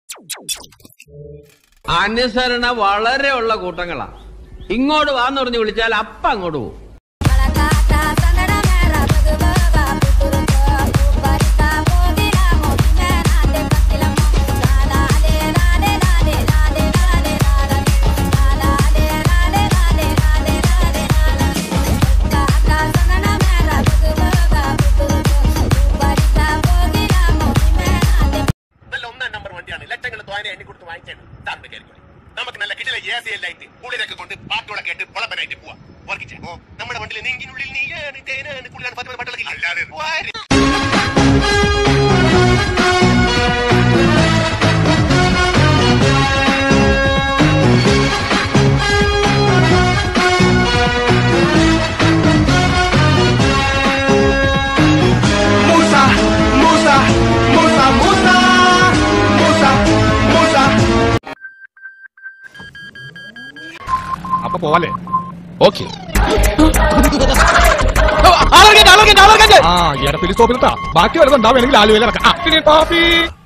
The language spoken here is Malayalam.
അനുസരണ വളരെ ഉള്ള കൂട്ടങ്ങളാ. ഇങ്ങോട്ട് വാന്ന് പറഞ്ഞ് വിളിച്ചാൽ അപ്പ അങ്ങോട്ട് പോകും. നമുക്ക് നല്ല കിട്ടില്ല ഏസിയല്ലായിട്ട് ഉള്ളിലൊക്കെ കൊണ്ട് പാട്ടോടൊക്കെ ആയിട്ട് പൊളപ്പനായിട്ട് പോവാ. നമ്മുടെ വണ്ടിയിൽ നെങ്കിനുള്ളിൽ നീയാണ് തേനാണ് കുളിയാണ് 10 പാട്ടുകളൊക്കെ അല്ലാതെ അപ്പൊ പോവാല്ലേ? ഓക്കെ. ബാക്കി വരുന്നുണ്ടാവും. എനിക്ക് ലാലുവേല